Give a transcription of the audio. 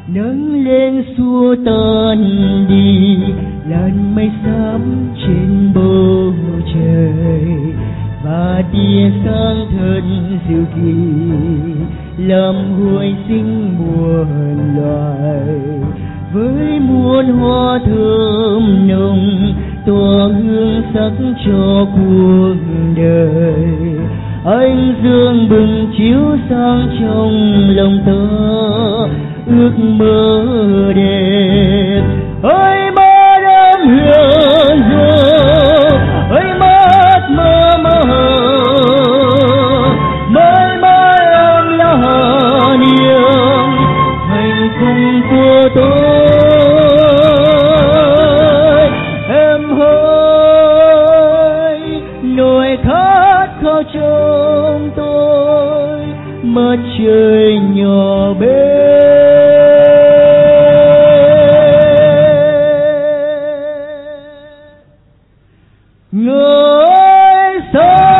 nâng lên xua tan đi làn mây xám trên bầu trời, và tia sáng thật dịu kỳ làm hồi sinh muôn loài. Với muôn hoa thơm nồng tỏa hương sắc cho cuộc đời, ánh dương bừng chiếu sang trong lòng ta ước mơ đẹp. Ôi mắt em hiện giờ, ôi mắt mơ mơ, mãi mãi em là niềm hạnh phúc của tôi. Em hỡi nỗi khát khao trong tôi, mặt trời nhỏ bé. Người sống